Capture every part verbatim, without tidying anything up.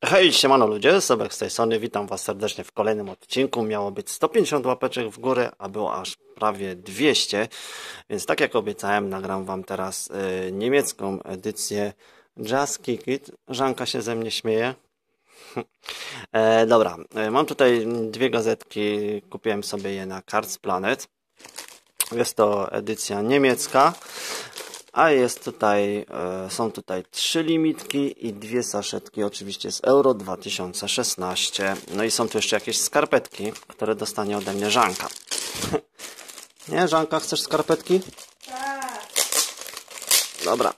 Hej, siemano ludzie, Sebek z tej strony, witam was serdecznie w kolejnym odcinku. Miało być sto pięćdziesiąt łapeczek w górę, a było aż prawie dwieście, więc tak jak obiecałem, nagram wam teraz y, niemiecką edycję Just Kick It. Żanka się ze mnie śmieje. e, dobra, e, mam tutaj dwie gazetki, kupiłem sobie je na Cards Planet. Jest to edycja niemiecka. A jest tutaj, e, są tutaj trzy limitki i dwie saszetki, oczywiście z Euro dwa tysiące szesnaście. No i są tu jeszcze jakieś skarpetki, które dostanie ode mnie Żanka. Nie, Żanka, chcesz skarpetki? Tak. Dobra.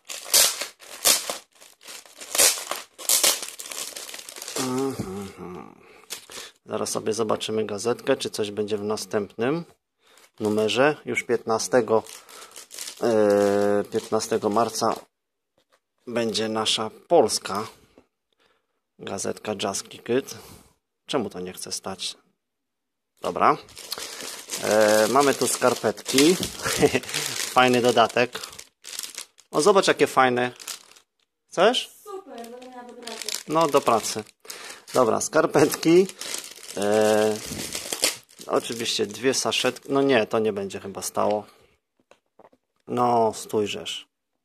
Mhm. Zaraz sobie zobaczymy gazetkę, czy coś będzie w następnym numerze. Już piętnastego piętnastego marca będzie nasza polska gazetka Just Kick It. Czemu to nie chce stać? Dobra. E, mamy tu skarpetki. Fajny dodatek. O, zobacz jakie fajne. Chcesz? Super, będę miała do pracy. No, do pracy. Dobra, skarpetki. E, oczywiście dwie saszetki. No nie, to nie będzie chyba stało. No, stójrzesz.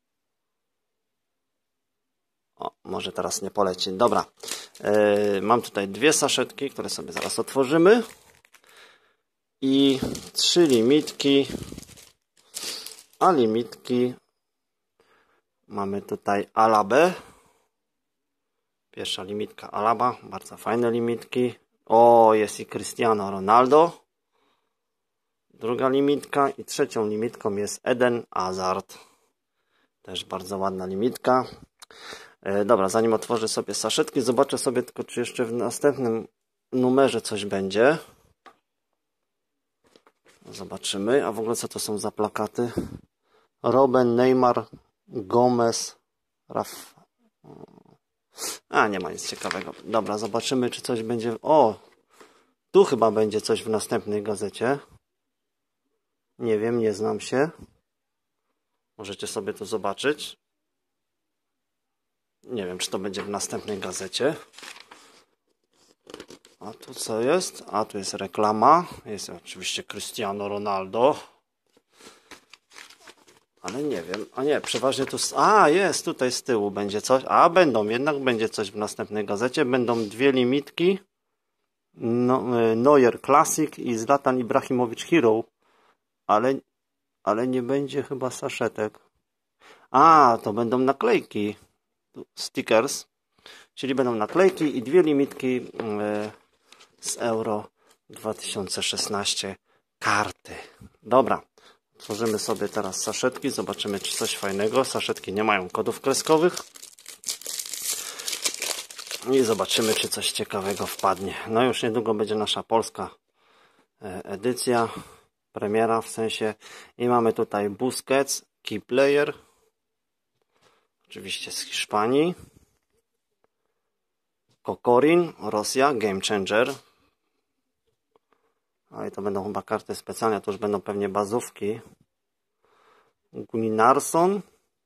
O, może teraz nie poleci. Dobra. Yy, mam tutaj dwie saszetki, które sobie zaraz otworzymy. I trzy limitki. A limitki mamy tutaj Alabę. Pierwsza limitka Alaba. Bardzo fajne limitki. O, jest i Cristiano Ronaldo. Druga limitka i trzecią limitką jest Eden Hazard. Też bardzo ładna limitka. E, dobra, zanim otworzę sobie saszetki, zobaczę sobie tylko, czy jeszcze w następnym numerze coś będzie. Zobaczymy. A w ogóle co to są za plakaty? Robben, Neymar, Gomez, Raf... A, nie ma nic ciekawego. Dobra, zobaczymy, czy coś będzie... O! Tu chyba będzie coś w następnej gazecie. Nie wiem, nie znam się. Możecie sobie to zobaczyć. Nie wiem, czy to będzie w następnej gazecie. A tu co jest? A tu jest reklama. Jest oczywiście Cristiano Ronaldo. Ale nie wiem. A nie, przeważnie tu... A, jest, tutaj z tyłu będzie coś. A, będą, jednak będzie coś w następnej gazecie. Będą dwie limitki. No, Neuer Classic i Zlatan Ibrahimowicz Hero. Ale, ale nie będzie chyba saszetek. A, to będą naklejki. Stickers. Czyli będą naklejki i dwie limitki z Euro dwa tysiące szesnaście. Karty. Dobra. Otworzymy sobie teraz saszetki. Zobaczymy, czy coś fajnego. Saszetki nie mają kodów kreskowych. I zobaczymy, czy coś ciekawego wpadnie. No już niedługo będzie nasza polska edycja. Premiera w sensie. I mamy tutaj Busquets, Key Player. Oczywiście z Hiszpanii. Kokorin, Rosja, Game Changer. A i to będą chyba karty specjalne, to już będą pewnie bazówki. Gunnarsson.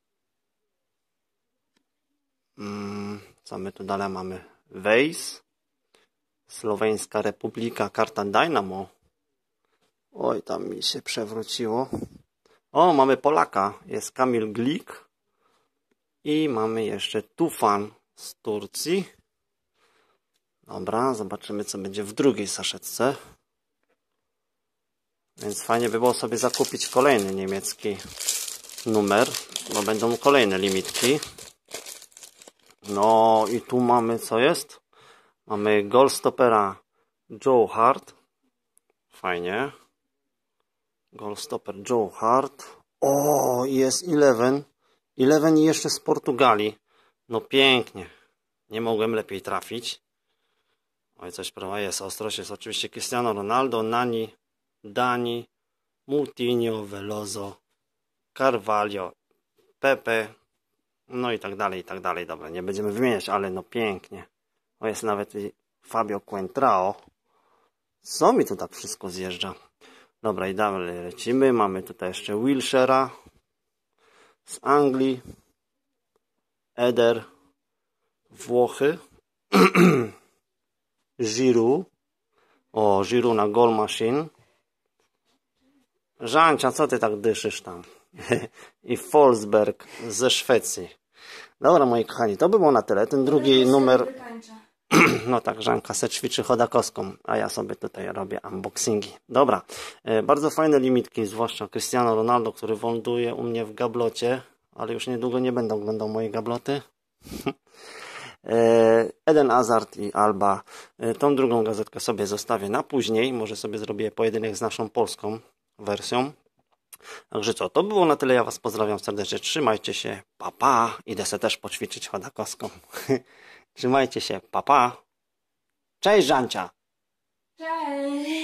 Hmm, co my tu dalej mamy? Weiss. Słoweńska Republika, karta Dynamo. Oj, tam mi się przewróciło. O, mamy Polaka. Jest Kamil Glik. I mamy jeszcze Tufan z Turcji. Dobra, zobaczymy, co będzie w drugiej saszetce. Więc fajnie by było sobie zakupić kolejny niemiecki numer, bo będą kolejne limitki. No i tu mamy, co jest? Mamy Goalstoppera Joe Hart. Fajnie. Goalstopper Joe Hart. O, jest Eleven. Eleven i jeszcze z Portugalii. No pięknie. Nie mogłem lepiej trafić. Oj, coś prawa jest. Ostrość jest oczywiście Cristiano Ronaldo, Nani, Dani, Moutinho, Veloso, Carvalho, Pepe, no i tak dalej, i tak dalej. Dobra, nie będziemy wymieniać, ale no pięknie. O, jest nawet i Fabio Quentrao. Co mi tu tak wszystko zjeżdża? Dobra, i dalej lecimy. Mamy tutaj jeszcze Wilshera z Anglii, Eder, Włochy. Giroud. O, Giroud na Goal Machine. Żancia, co ty tak dyszysz tam? I Forsberg ze Szwecji. Dobra, moi kochani, to by było na tyle. Ten drugi numer... Wykańcza. No tak, Żanka se ćwiczy chodakowską, a ja sobie tutaj robię unboxingi. Dobra, e, bardzo fajne limitki, zwłaszcza Cristiano Ronaldo, który wąduje u mnie w gablocie, ale już niedługo nie będę oglądał mojej gabloty. e, Eden Hazard i Alba. E, tą drugą gazetkę sobie zostawię na później, może sobie zrobię pojedynek z naszą polską wersją. Także co, to było na tyle, ja was pozdrawiam serdecznie, trzymajcie się, pa pa, idę sobie też poćwiczyć chodakowską. Trzymajcie się, pa pa. Cześć Żancia. Cześć!